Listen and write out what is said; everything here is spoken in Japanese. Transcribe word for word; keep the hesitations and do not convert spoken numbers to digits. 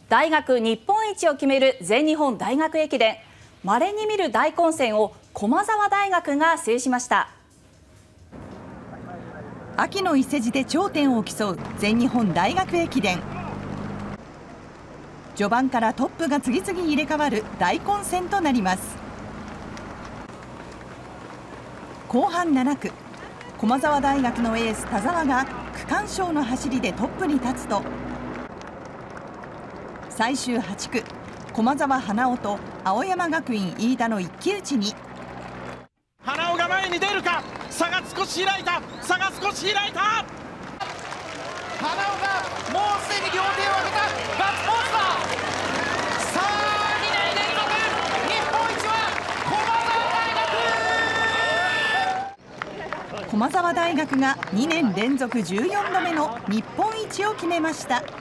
大学日本一を決める全日本大学駅伝、稀に見る大混戦を駒澤大学が制しました。 秋の伊勢路で頂点を競う全日本大学駅伝。序盤からトップが次々入れ替わる大混戦となります。後半なな区、駒澤大学のエース田澤が区間賞の走りでトップに立つと、最終はち区、駒澤花尾と青山学院飯田の一騎打ちに。 花尾が前に出るか、差が少し開いた、差が少し開いた。花尾がもうすでに両手を上げた、ガッツポーズだ。さあにねん連続日本一は駒澤大学。駒澤大学がにねん連続じゅうよんどめの日本一を決めました。